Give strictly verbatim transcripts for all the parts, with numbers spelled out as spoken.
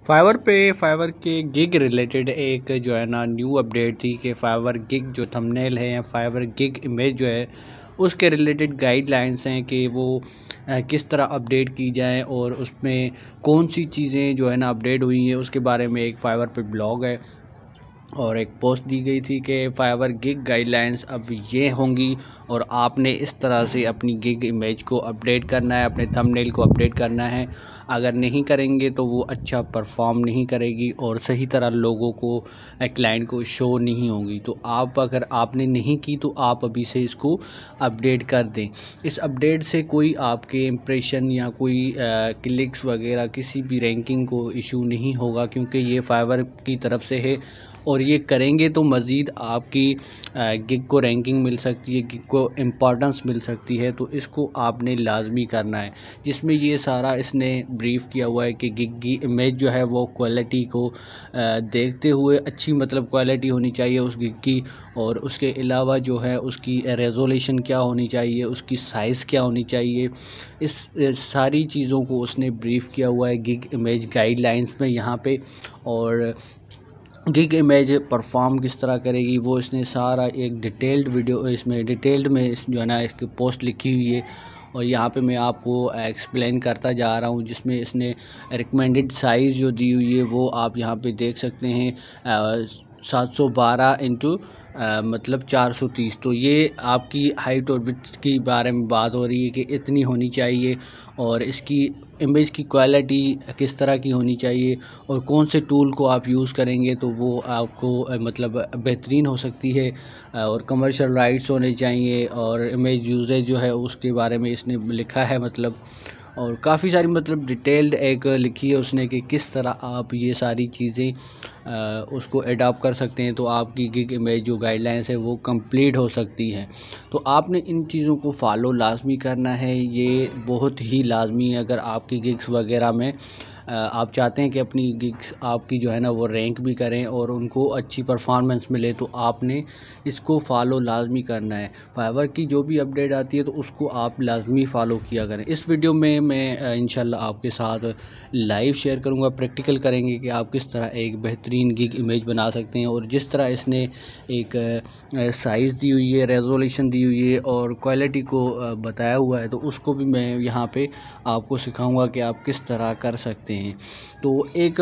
Fibre पे fibre के gig related एक जो है ना न्यू अपडेट थी कि फाइवर गिग जो थंबनेल है या फाइवर गिग इमेज जो है उसके रिलेटेड गाइडलाइंस हैं कि वो किस तरह अपडेट की जाए और उसमें कौन सी चीज़ें जो है ना अपडेट हुई हैं उसके बारे में एक फाइवर पे ब्लॉग है और एक पोस्ट दी गई थी कि फाइवर गिग गाइडलाइंस अब ये होंगी और आपने इस तरह से अपनी गिग इमेज को अपडेट करना है, अपने थंबनेल को अपडेट करना है। अगर नहीं करेंगे तो वो अच्छा परफॉर्म नहीं करेगी और सही तरह लोगों को, क्लाइंट को शो नहीं होगी। तो आप अगर आपने नहीं की तो आप अभी से इसको अपडेट कर दें। इस अपडेट से कोई आपके इम्प्रेशन या कोई क्लिक्स वगैरह किसी भी रैंकिंग को इशू नहीं होगा, क्योंकि ये फाइवर की तरफ से है और ये करेंगे तो मज़ीद आपकी गिग को रैंकिंग मिल सकती है, गिग को इम्पोर्टेंस मिल सकती है। तो इसको आपने लाजमी करना है, जिसमें ये सारा इसने ब्रीफ़ किया हुआ है कि गिग की इमेज जो है वो क्वालिटी को देखते हुए अच्छी मतलब क्वालिटी होनी चाहिए उस गिग की, और उसके अलावा जो है उसकी रेजोल्यूशन क्या होनी चाहिए, उसकी साइज़ क्या होनी चाहिए। इस सारी चीज़ों को उसने ब्रीफ़ किया हुआ है गिग इमेज गाइडलाइंस में यहाँ पे। और गिग इमेज परफॉर्म किस तरह करेगी वो इसने सारा एक डिटेल्ड वीडियो इसमें डिटेल्ड में इस जो है ना इसकी पोस्ट लिखी हुई है और यहाँ पे मैं आपको एक्सप्लेन करता जा रहा हूँ, जिसमें इसने रिकमेंडेड साइज़ जो दी हुई है वो आप यहाँ पे देख सकते हैं, सात सौ बारह इंटू मतलब चार सौ तीस। तो ये आपकी हाइट और विड्थ की बारे में बात हो रही है कि इतनी होनी चाहिए और इसकी इमेज की क्वालिटी किस तरह की होनी चाहिए और कौन से टूल को आप यूज़ करेंगे तो वो आपको मतलब बेहतरीन हो सकती है। और कमर्शियल राइट्स होने चाहिए और इमेज यूजेज जो है उसके बारे में इसने लिखा है मतलब, और काफ़ी सारी मतलब डिटेल्ड एक लिखी है उसने कि किस तरह आप ये सारी चीज़ें उसको अडॉप्ट कर सकते हैं तो आपकी गिग इमेज जो गाइडलाइंस है वो कंप्लीट हो सकती है। तो आपने इन चीज़ों को फॉलो लाजमी करना है, ये बहुत ही लाजमी है। अगर आपकी गिग्स वगैरह में आप चाहते हैं कि अपनी गिग्स आपकी जो है ना वो रैंक भी करें और उनको अच्छी परफॉर्मेंस मिले, तो आपने इसको फॉलो लाजमी करना है। फाइवर की जो भी अपडेट आती है तो उसको आप लाजमी फ़ॉलो किया करें। इस वीडियो में मैं इंशाल्लाह आपके साथ लाइव शेयर करूंगा, प्रैक्टिकल करेंगे कि आप किस तरह एक बेहतरीन गिग इमेज बना सकते हैं। और जिस तरह इसने एक साइज़ दी हुई है, रेजोल्यूशन दी हुई है और क्वालिटी को बताया हुआ है, तो उसको भी मैं यहाँ पे आपको सिखाऊंगा कि आप किस तरह कर सकते हैं। तो एक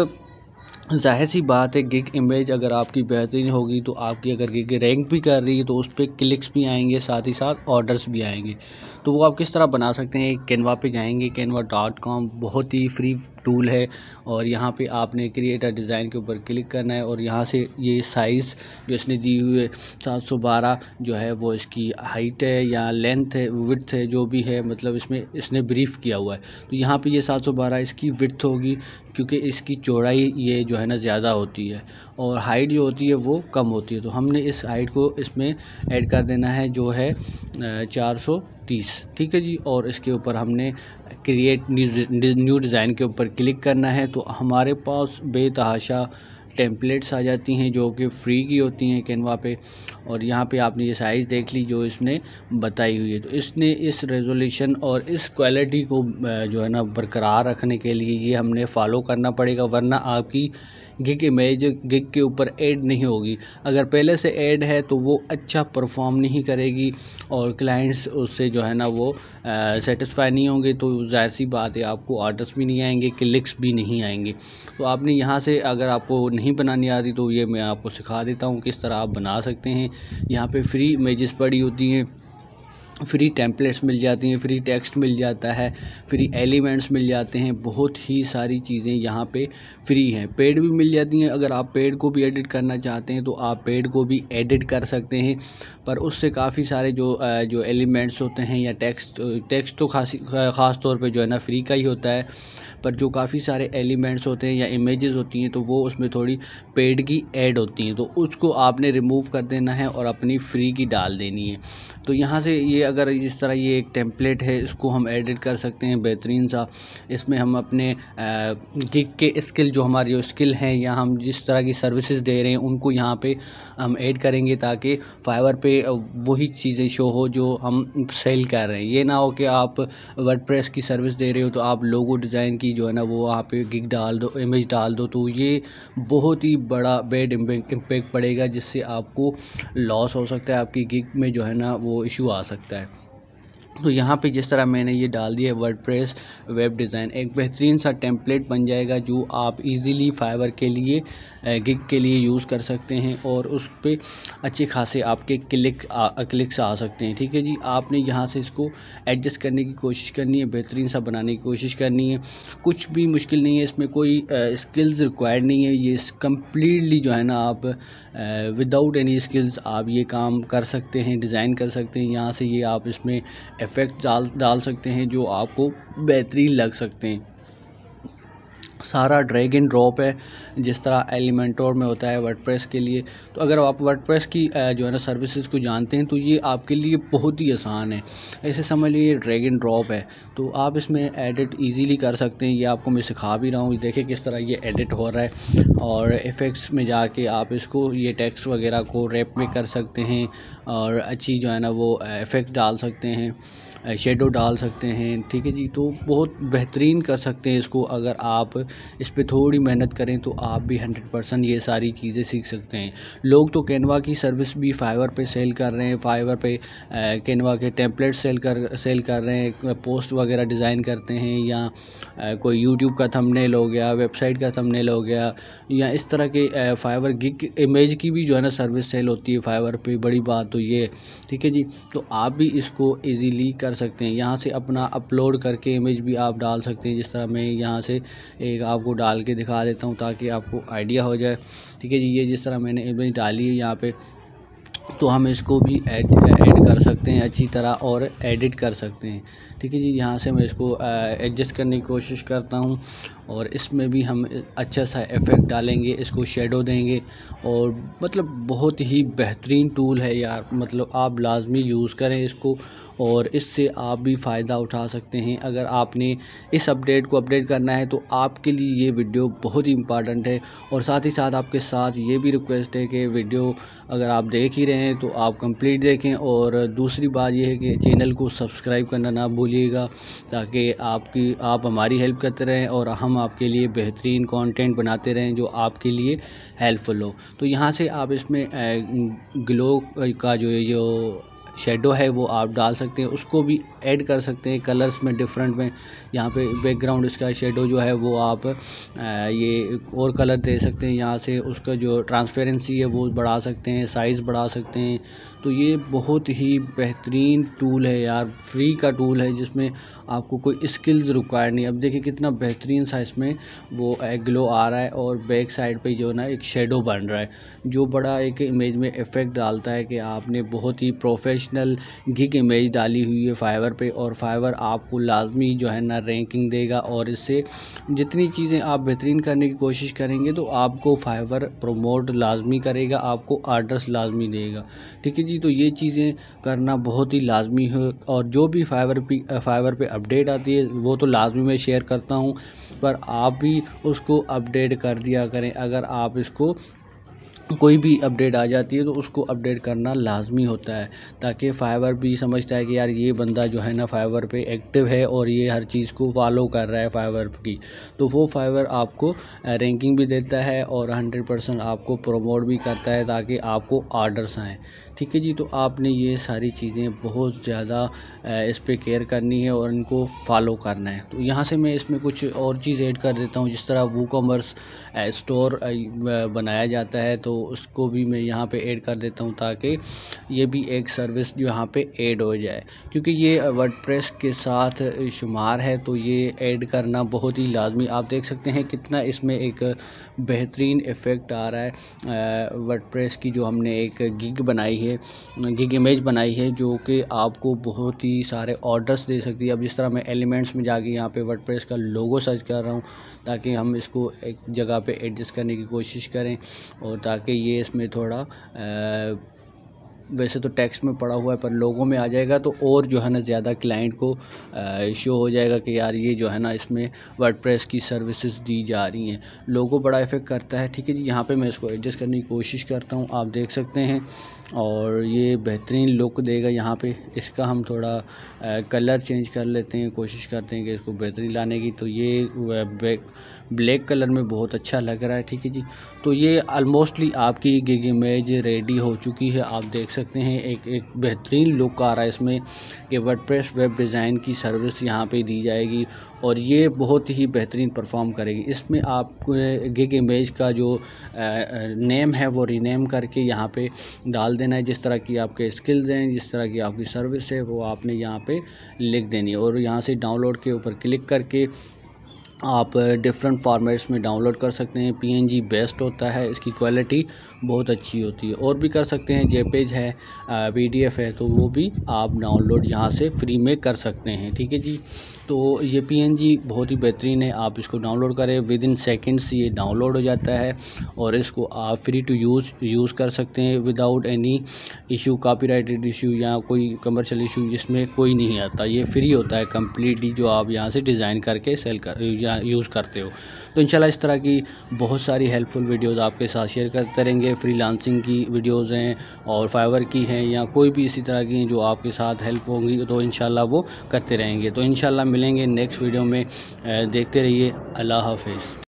जाहिर सी बात है गिग इमेज अगर आपकी बेहतरीन होगी तो आपकी अगर गिग रैंक भी कर रही है तो उस पर क्लिक्स भी आएंगे, साथ ही साथ ऑर्डर्स भी आएंगे। तो वो आप किस तरह बना सकते हैं, कैनवा पे जाएंगे, कैनवा डॉट कॉम बहुत ही फ्री टूल है और यहाँ पे आपने क्रिएट अ डिज़ाइन के ऊपर क्लिक करना है और यहाँ से ये साइज़ जो इसने दी हुई है सात सौ बारह जो है वो इसकी हाइट है या लेंथ है, विड्थ है, जो भी है मतलब इसमें इसने ब्रीफ़ किया हुआ है। तो यहाँ पे ये सात सौ बारह इसकी विड्थ होगी क्योंकि इसकी चौड़ाई ये जो है ना ज़्यादा होती है और हाइट जो होती है वो कम होती है। तो हमने इस हाइट को इसमें ऐड कर देना है जो है चार सौ तीस, ठीक है जी। और इसके ऊपर हमने क्रिएट न्यू डिज़ाइन के ऊपर क्लिक करना है तो हमारे पास बेतहाशा टेम्पलेट्स आ जाती हैं जो कि फ्री की होती हैं कैनवा पे। और यहाँ पे आपने ये साइज़ देख ली जो इसने बताई हुई है। तो इसने इस रेजोल्यूशन और इस क्वालिटी को जो है ना बरकरार रखने के लिए ये हमने फॉलो करना पड़ेगा, वरना आपकी गिग इमेज गिग के ऊपर ऐड नहीं होगी। अगर पहले से ऐड है तो वो अच्छा परफॉर्म नहीं करेगी और क्लाइंट्स उससे जो है ना वो सेटिस्फाई नहीं होंगे। तो जाहिर सी बात है आपको ऑर्डर्स भी नहीं आएंगे, क्लिक्स भी नहीं आएंगे। तो आपने यहाँ से अगर आपको नहीं बनानी आती तो ये मैं आपको सिखा देता हूँ किस तरह आप बना सकते हैं। यहाँ पे फ्री इमेजेस पड़ी होती हैं, फ्री टेम्पलेट्स मिल जाती हैं, फ्री टेक्स्ट मिल जाता है, फ्री एलिमेंट्स मिल जाते हैं, बहुत ही सारी चीज़ें यहाँ पे फ्री हैं। पेड भी मिल जाती हैं, अगर आप पेड को भी एडिट करना चाहते हैं तो आप पेड को भी एडिट कर सकते हैं, पर उससे काफ़ी सारे जो जो एलिमेंट्स होते हैं या टेक्स्ट टेक्स्ट तो खास ख़ास तौर पे जो है ना फ्री का ही होता है, पर जो काफ़ी सारे एलिमेंट्स होते हैं या इमेजेस होती हैं तो वो उसमें थोड़ी पेड की ऐड होती हैं, तो उसको आपने रिमूव कर देना है और अपनी फ्री की डाल देनी है। तो यहाँ से ये अगर इस तरह ये एक टेम्पलेट है इसको हम एडिट कर सकते हैं बेहतरीन सा। इसमें हम अपने गिग के स्किल जो हमारी जो स्किल हैं या हम जिस तरह की सर्विसेज दे रहे हैं उनको यहाँ पे हम ऐड करेंगे ताकि फाइवर पे वही चीज़ें शो हो जो हम सेल कर रहे हैं। ये ना हो कि आप वर्डप्रेस की सर्विस दे रहे हो तो आप लोगो डिज़ाइन की की जो है ना वो वहाँ पे गिग डाल दो, इमेज डाल दो, तो ये बहुत ही बड़ा बैड इम्पैक्ट पड़ेगा, जिससे आपको लॉस हो सकता है, आपकी गिग में जो है ना वो इशू आ सकता है। तो यहाँ पे जिस तरह मैंने ये डाल दिया है वर्डप्रेस वेब डिज़ाइन, एक बेहतरीन सा टेम्पलेट बन जाएगा जो आप इजीली फाइवर के लिए गिग के लिए यूज़ कर सकते हैं और उस पर अच्छे खासे आपके क्लिक आ, क्लिक्स आ सकते हैं। ठीक है जी, आपने यहाँ से इसको एडजस्ट करने की कोशिश करनी है, बेहतरीन सा बनाने की कोशिश करनी है। कुछ भी मुश्किल नहीं है, इसमें कोई स्किल्स रिक्वायर्ड नहीं है, ये कम्प्लीटली जो है ना आप विदाउट एनी स्किल्स आप ये काम कर सकते हैं, डिज़ाइन कर सकते हैं। यहाँ से ये आप इसमें इफ़ेक्ट डाल डाल सकते हैं जो आपको बेहतरीन लग सकते हैं। सारा ड्रैग एंड ड्रॉप है, जिस तरह एलिमेंटोर में होता है वर्डप्रेस के लिए। तो अगर आप वर्डप्रेस की जो है ना सर्विसेज को जानते हैं तो ये आपके लिए बहुत ही आसान है। ऐसे समझ लीजिए ड्रैग एंड ड्रॉप है, तो आप इसमें एडिट इजीली कर सकते हैं। ये आपको मैं सिखा भी रहा हूँ, देखिए किस तरह ये एडिट हो रहा है। और इफ़ेक्ट्स में जाके आप इसको ये टेक्स्ट वगैरह को रैप में कर सकते हैं और अच्छी जो है ना वो इफ़ेक्ट डाल सकते हैं, शेडो डाल सकते हैं। ठीक है जी, तो बहुत बेहतरीन कर सकते हैं इसको। अगर आप इस पे थोड़ी मेहनत करें तो आप भी हंड्रेड परसेंट ये सारी चीज़ें सीख सकते हैं। लोग तो कैनवा की सर्विस भी फाइवर पे सेल कर रहे हैं, फाइवर पे कैनवा के टेम्पलेट सेल कर सेल कर रहे हैं, पोस्ट वगैरह डिज़ाइन करते हैं, या आ, कोई यूट्यूब का थंबनेल हो गया, वेबसाइट का थंबनेल हो गया, या इस तरह के फाइवर गिग इमेज की भी जो है ना सर्विस सेल होती है फाइवर पे। बड़ी बात तो ये, ठीक है जी, तो आप भी इसको ईज़िली कर सकते हैं। यहाँ से अपना अपलोड करके इमेज भी आप डाल सकते हैं, जिस तरह मैं यहाँ से एक आपको डाल के दिखा देता हूँ ताकि आपको आइडिया हो जाए। ठीक है जी, ये जिस तरह मैंने इमेज डाली है यहाँ पे, तो हम इसको भी ऐड ऐड कर सकते हैं अच्छी तरह और एडिट कर सकते हैं। ठीक है जी, यहाँ से मैं इसको एडजस्ट करने की कोशिश करता हूँ और इसमें भी हम अच्छा सा इफ़ेक्ट डालेंगे, इसको शेडो देंगे। और मतलब बहुत ही बेहतरीन टूल है यार, मतलब आप लाजमी यूज़ करें इसको और इससे आप भी फ़ायदा उठा सकते हैं। अगर आपने इस अपडेट को अपडेट करना है तो आपके लिए ये वीडियो बहुत ही इम्पॉर्टेंट है। और साथ ही साथ आपके साथ ये भी रिक्वेस्ट है कि वीडियो अगर आप देख ही रहे हैं तो आप कंप्लीट देखें। और दूसरी बात यह है कि चैनल को सब्सक्राइब करना ना भूलिएगा, ताकि आपकी आप हमारी हेल्प करते रहें और हम आपके लिए बेहतरीन कंटेंट बनाते रहें जो आपके लिए हेल्पफुल हो। तो यहाँ से आप इसमें ग्लो का जो जो शेडो है वो आप डाल सकते हैं, उसको भी ऐड कर सकते हैं कलर्स में डिफरेंट में। यहाँ पे बैकग्राउंड इसका शेडो जो है वो आप आ, ये और कलर दे सकते हैं। यहाँ से उसका जो ट्रांसपेरेंसी है वो बढ़ा सकते हैं, साइज़ बढ़ा सकते हैं। तो ये बहुत ही बेहतरीन टूल है यार, फ्री का टूल है जिसमें आपको कोई स्किल्स रिक्वायर नहीं। अब देखिए कितना बेहतरीन सा इसमें वो ग्लो आ रहा है और बैक साइड पे जो ना एक शेडो बन रहा है, जो बड़ा एक इमेज में इफ़ेक्ट डालता है कि आपने बहुत ही प्रोफेशनल गिग इमेज डाली हुई है फाइवर पे। और फाइवर आपको लाजमी जो है ना रैंकिंग देगा, और इससे जितनी चीज़ें आप बेहतरीन करने की कोशिश करेंगे तो आपको फाइवर प्रमोट लाजमी करेगा, आपको आर्डर्स लाजमी देगा। ठीक है जी, तो ये चीज़ें करना बहुत ही लाजमी है। और जो भी फाइवर पे फाइवर पे अपडेट आती है वो तो लाजमी मैं शेयर करता हूँ, पर आप भी उसको अपडेट कर दिया करें। अगर आप इसको कोई भी अपडेट आ जाती है तो उसको अपडेट करना लाजमी होता है, ताकि फाइवर भी समझता है कि यार ये बंदा जो है ना फाइवर पे एक्टिव है और ये हर चीज़ को फॉलो कर रहा है फाइवर की। तो वो फाइवर आपको रैंकिंग भी देता है और हंड्रेड परसेंट आपको प्रमोट भी करता है ताकि आपको आर्डर्स आएँ। ठीक है जी, तो आपने ये सारी चीज़ें बहुत ज़्यादा इस पर केयर करनी है और इनको फॉलो करना है। तो यहाँ से मैं इसमें कुछ और चीज़ ऐड कर देता हूँ, जिस तरह वो कॉमर्स स्टोर बनाया जाता है तो उसको भी मैं यहाँ पे ऐड कर देता हूँ, ताकि ये भी एक सर्विस जो यहाँ पे ऐड हो जाए, क्योंकि ये वर्डप्रेस के साथ शुमार है। तो ये ऐड करना बहुत ही लाजमी। आप देख सकते हैं कितना इसमें एक बेहतरीन इफ़ेक्ट आ रहा है वर्डप्रेस की, जो हमने एक गिग बनाई है, गिग इमेज बनाई है, जो कि आपको बहुत ही सारे ऑर्डर्स दे सकती है। अब जिस तरह मैं एलिमेंट्स में जाके यहाँ पे वर्डप्रेस का लोगो सर्च कर रहा हूँ, ताकि हम इसको एक जगह पे एडजस्ट करने की कोशिश करें और ताकि ये इसमें थोड़ा वैसे तो टेक्स्ट में पड़ा हुआ है पर लोगों में आ जाएगा तो और जो है ना ज़्यादा क्लाइंट को शो हो जाएगा कि यार ये जो है ना इसमें वर्डप्रेस की सर्विसेज दी जा रही हैं। लोगो बड़ा इफेक्ट करता है। ठीक है जी, यहाँ पे मैं इसको एडजस्ट करने की कोशिश करता हूँ, आप देख सकते हैं, और ये बेहतरीन लुक देगा। यहाँ पे इसका हम थोड़ा आ, कलर चेंज कर लेते हैं, कोशिश करते हैं कि इसको बेहतरीन लाने की। तो ये ब्लैक ब्लैक कलर में बहुत अच्छा लग रहा है। ठीक है जी, तो ये ऑलमोस्टली आपकी गिग इमेज रेडी हो चुकी है। आप देख सकते हैं एक एक बेहतरीन लुक आ रहा है इसमें कि वर्डप्रेस वेब डिज़ाइन की सर्विस यहाँ पे दी जाएगी और ये बहुत ही बेहतरीन परफॉर्म करेगी। इसमें आप गिग इमेज का जो नेम है वो रीनेम करके यहाँ पे डाल देना है। जिस तरह की आपके स्किल्स हैं, जिस तरह की आपकी सर्विस है, वो आपने यहाँ पे लिख देनी है और यहाँ से डाउनलोड के ऊपर क्लिक करके आप डिफरेंट फॉर्मेट्स में डाउनलोड कर सकते हैं। पीएनजी बेस्ट होता है, इसकी क्वालिटी बहुत अच्छी होती है। और भी कर सकते हैं, जेपेज है, पीडीएफ है, तो वो भी आप डाउनलोड यहाँ से फ्री में कर सकते हैं। ठीक है जी, तो ये पीएनजी बहुत ही बेहतरीन है। आप इसको डाउनलोड करें, विद इन सेकेंड्स ये डाउनलोड हो जाता है और इसको आप फ्री टू यूज़ यूज़ कर सकते हैं without any issue, copyrighted issue या कोई कमर्शियल इशू इसमें कोई नहीं आता। ये फ्री होता है कम्प्लीटली, जो आप यहाँ से डिज़ाइन करके सेल कर या यूज़ करते हो। तो इंशाल्लाह इस तरह की बहुत सारी हेल्पफुल वीडियोस आपके साथ शेयर करते रहेंगे। फ्रीलांसिंग की वीडियोस हैं और फाइवर की हैं या कोई भी इसी तरह की जो आपके साथ हेल्प होंगी तो इंशाल्लाह वो करते रहेंगे। तो इंशाल्लाह मिलेंगे नेक्स्ट वीडियो में, देखते रहिए। अल्लाह हाफ़िज़।